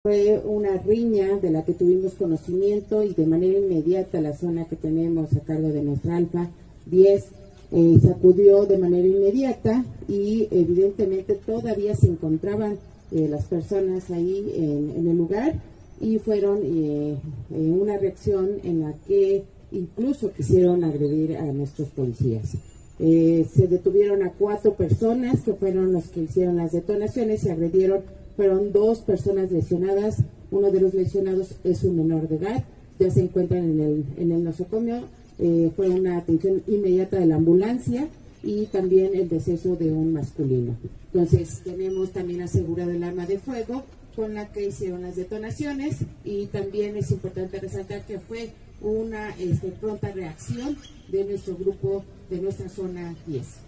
Fue una riña de la que tuvimos conocimiento y de manera inmediata la zona que tenemos a cargo de nuestra Alfa 10 se acudió de manera inmediata y evidentemente todavía se encontraban las personas ahí en el lugar y fueron una reacción en la que incluso quisieron agredir a nuestros policías. Se detuvieron a 4 personas que fueron los que hicieron las detonaciones, se agredieron. Fueron 2 personas lesionadas, uno de los lesionados es un menor de edad, ya se encuentran en el nosocomio, fue una atención inmediata de la ambulancia y también el deceso de un masculino. Entonces tenemos también asegurado el arma de fuego con la que hicieron las detonaciones y también es importante resaltar que fue una pronta reacción de nuestro grupo, de nuestra zona 10.